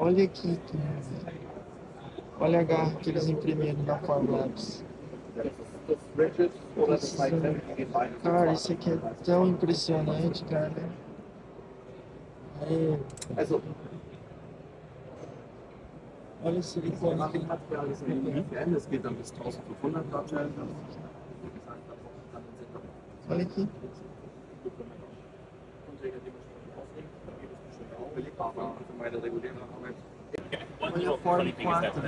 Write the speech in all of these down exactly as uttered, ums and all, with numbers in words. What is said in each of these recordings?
Olha aqui, cara. Olha a garra que eles imprimiram na Formlabs. Cara, isso aqui é tão impressionante, cara. Aí, olha o silicone que ele Olha aqui. Olha a forma quatro.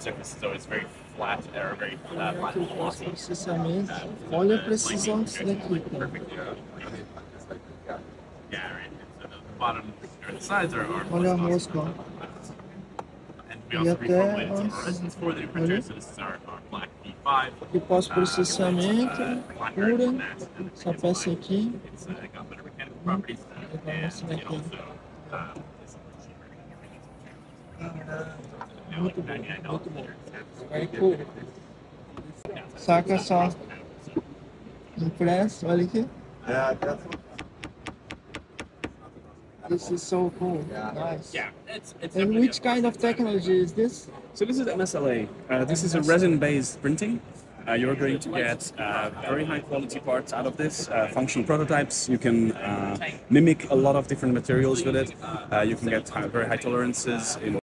Olha aqui o pós-processamento. Olha a precisão disso daqui, cara. Olha a rosca, ó. E até, nossa, olha. E pós-processamento, pura, essa peça aqui. Hum, legal, essa daqui. Muito bom, muito bom. Aí, pô, saca só. Impresso, olha aqui. This is so cool. Nice. Yeah, it's, it's And which kind of technology is this? So this is M S L A. Uh, this is a resin-based printing. Uh, you're going to get uh, very high quality parts out of this, uh, functional prototypes. You can uh, mimic a lot of different materials with it. Uh, you can get high, very high tolerances in